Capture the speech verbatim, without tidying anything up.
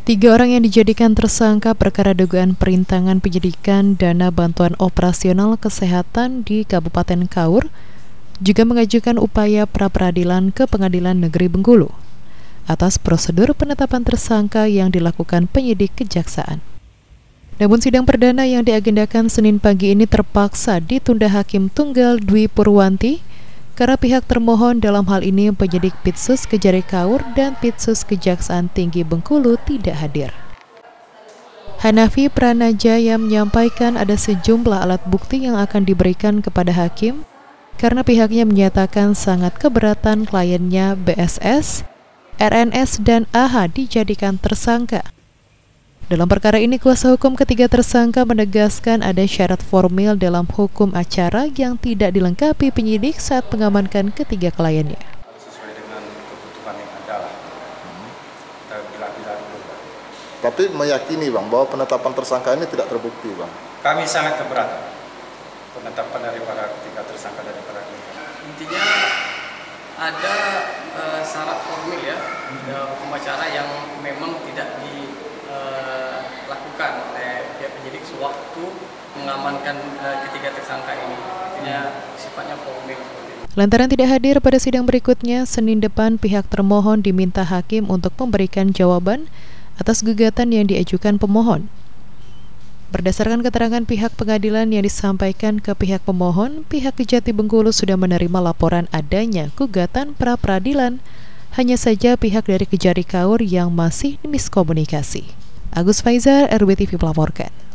Tiga orang yang dijadikan tersangka perkara dugaan perintangan penyidikan dana bantuan operasional kesehatan di Kabupaten Kaur juga mengajukan upaya pra-peradilan ke Pengadilan Negeri Bengkulu atas prosedur penetapan tersangka yang dilakukan penyidik kejaksaan. Namun sidang perdana yang diagendakan Senin pagi ini terpaksa ditunda Hakim Tunggal Dwi Purwanti karena pihak termohon, dalam hal ini penyidik Pitsus Kejari Kaur dan Pitsus Kejaksaan Tinggi Bengkulu, tidak hadir. Hanafi Pranajaya menyampaikan ada sejumlah alat bukti yang akan diberikan kepada hakim karena pihaknya menyatakan sangat keberatan kliennya B S S, R N S, dan A H dijadikan tersangka. Dalam perkara ini, kuasa hukum ketiga tersangka menegaskan ada syarat formil dalam hukum acara yang tidak dilengkapi penyidik saat mengamankan ketiga kliennya. Sesuai dengan kebutuhan yang ada lah. Kita bila-bila dulu, Bang. Tapi meyakini, Bang, bahwa penetapan tersangka ini tidak terbukti, Bang. Kami sangat keberatan penetapan daripada ketiga tersangka daripada kita. Intinya ada uh, syarat formil ya, ada hukum acara yang memang tidak dilakukan oleh pihak penyidik sewaktu mengamankan uh, ketiga tersangka ini. Intinya sifatnya formil. Lantaran tidak hadir pada sidang berikutnya, Senin depan pihak termohon diminta hakim untuk memberikan jawaban atas gugatan yang diajukan pemohon. Berdasarkan keterangan pihak pengadilan yang disampaikan ke pihak pemohon, pihak Kejati Bengkulu sudah menerima laporan adanya gugatan pra-peradilan. Hanya saja pihak dari Kejari Kaur yang masih miskomunikasi. Agus Faizar, R B T V melaporkan.